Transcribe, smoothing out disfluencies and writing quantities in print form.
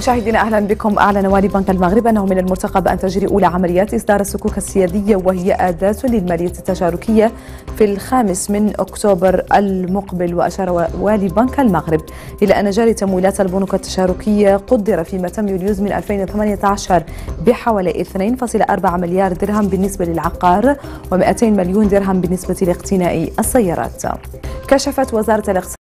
مشاهدينا أهلا بكم. أعلن والي بنك المغرب أنه من المرتقب أن تجري أولى عمليات إصدار الصكوك السيادية، وهي أداة للمالية التشاركية في 5 أكتوبر المقبل. وأشار والي بنك المغرب إلى أن جاري تمويلات البنوك التشاركية قدر فيما تم يوليوز من 2018 بحوالي 2.4 مليار درهم بالنسبة للعقار و200 مليون درهم بالنسبة لاقتناء السيارات. كشفت وزارة الاقتصاد